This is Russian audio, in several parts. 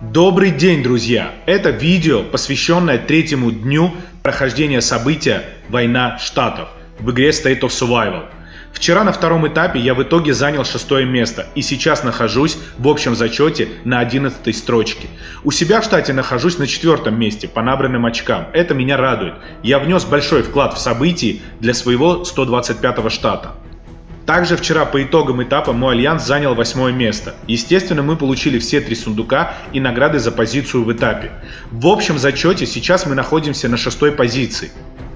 Добрый день, друзья! Это видео, посвященное третьему дню прохождения события «Война Штатов» в игре State of Survival. Вчера на втором этапе я в итоге занял 6-е место и сейчас нахожусь в общем зачете на 11-й строчке. У себя в штате нахожусь на 4-м месте по набранным очкам. Это меня радует. Я внес большой вклад в события для своего 125-го штата. Также вчера по итогам этапа мой альянс занял 8-е место. Естественно, мы получили все 3 сундука и награды за позицию в этапе. В общем зачете сейчас мы находимся на 6-й позиции.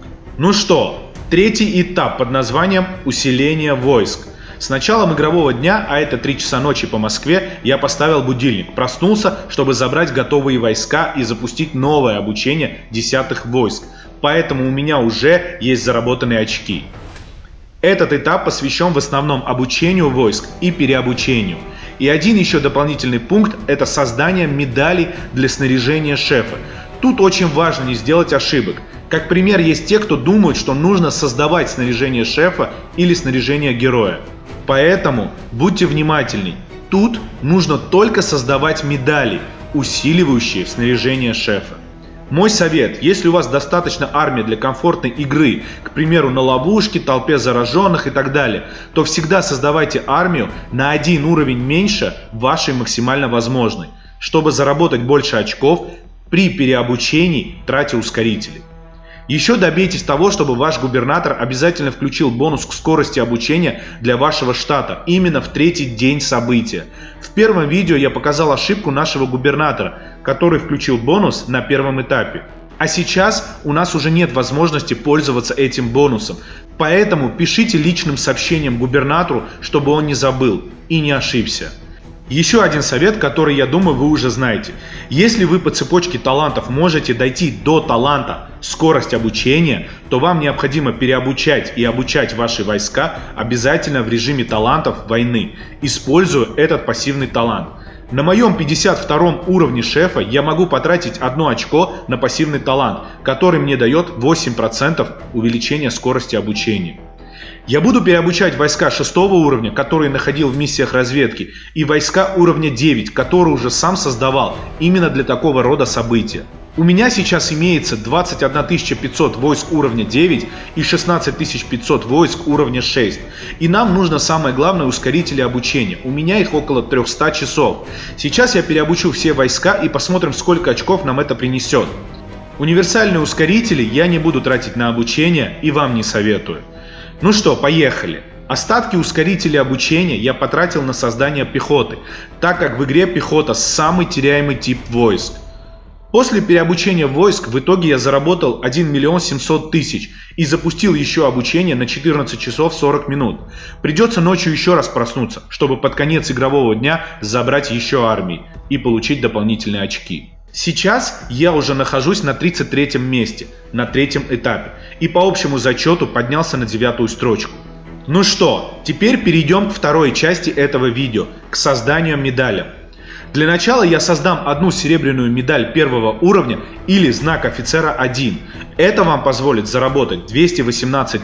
Ну что, третий этап под названием «Усиление войск». С началом игрового дня, а это 3 часа ночи по Москве, я поставил будильник, проснулся, чтобы забрать готовые войска и запустить новое обучение 10-х войск. Поэтому у меня уже есть заработанные очки. Этот этап посвящен в основном обучению войск и переобучению. И один еще дополнительный пункт – это создание медалей для снаряжения шефа. Тут очень важно не сделать ошибок. Как пример, есть те, кто думают, что нужно создавать снаряжение шефа или снаряжение героя. Поэтому будьте внимательны. Тут нужно только создавать медали, усиливающие снаряжение шефа. Мой совет, если у вас достаточно армии для комфортной игры, к примеру, на ловушке, толпе зараженных и так далее, то всегда создавайте армию на 1 уровень меньше вашей максимально возможной, чтобы заработать больше очков при переобучении, тратя ускорители. Еще добейтесь того, чтобы ваш губернатор обязательно включил бонус к скорости обучения для вашего штата именно в 3-й день события. В первом видео я показал ошибку нашего губернатора, который включил бонус на 1-м этапе. А сейчас у нас уже нет возможности пользоваться этим бонусом. Поэтому пишите личным сообщением губернатору, чтобы он не забыл и не ошибся. Еще один совет, который, я думаю, вы уже знаете. Если вы по цепочке талантов можете дойти до таланта скорость обучения, то вам необходимо переобучать и обучать ваши войска обязательно в режиме талантов войны, используя этот пассивный талант. На моем 52-м уровне шефа я могу потратить 1 очко на пассивный талант, который мне дает 8% увеличения скорости обучения. Я буду переобучать войска 6-го уровня, которые находил в миссиях разведки, и войска уровня 9, которые уже сам создавал именно для такого рода события. У меня сейчас имеется 21 500 войск уровня 9 и 16 500 войск уровня 6. И нам нужно самое главное ускорители обучения. У меня их около 300 часов. Сейчас я переобучу все войска и посмотрим, сколько очков нам это принесет. Универсальные ускорители я не буду тратить на обучение и вам не советую. Ну что, поехали. Остатки ускорителей обучения я потратил на создание пехоты, так как в игре пехота самый теряемый тип войск. После переобучения войск в итоге я заработал 1 700 000 и запустил еще обучение на 14 часов 40 минут. Придется ночью еще раз проснуться, чтобы под конец игрового дня забрать еще армии и получить дополнительные очки. Сейчас я уже нахожусь на 33-м месте, на 3-м этапе, и по общему зачету поднялся на 9-ю строчку. Ну что, теперь перейдем к второй части этого видео, к созданию медалей. Для начала я создам одну серебряную медаль 1-го уровня или знак офицера 1. Это вам позволит заработать 218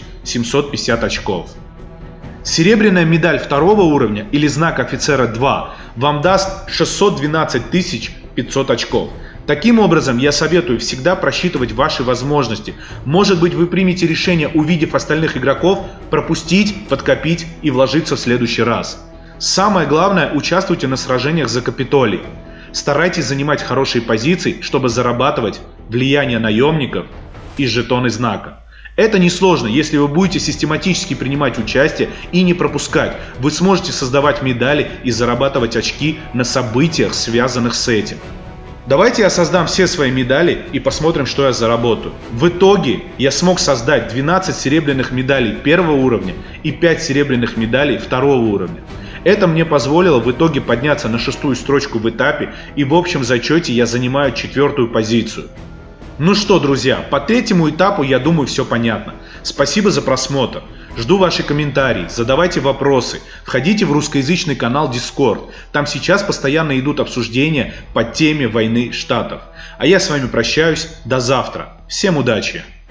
750 очков. Серебряная медаль 2-го уровня или знак офицера 2 вам даст 612 500 очков. Таким образом, я советую всегда просчитывать ваши возможности. Может быть, вы примете решение, увидев остальных игроков, пропустить, подкопить и вложиться в следующий раз. Самое главное, участвуйте на сражениях за Капитолий. Старайтесь занимать хорошие позиции, чтобы зарабатывать влияние наемников и жетоны знака. Это несложно, если вы будете систематически принимать участие и не пропускать. Вы сможете создавать медали и зарабатывать очки на событиях, связанных с этим. Давайте я создам все свои медали и посмотрим, что я заработаю. В итоге я смог создать 12 серебряных медалей 1-го уровня и 5 серебряных медалей 2-го уровня. Это мне позволило в итоге подняться на 6-ю строчку в этапе, и в общем зачете я занимаю 4-ю позицию. Ну что, друзья, по 3-му этапу, я думаю, все понятно. Спасибо за просмотр. Жду ваши комментарии, задавайте вопросы, входите в русскоязычный канал Discord. Там сейчас постоянно идут обсуждения по теме войны штатов. А я с вами прощаюсь, до завтра. Всем удачи!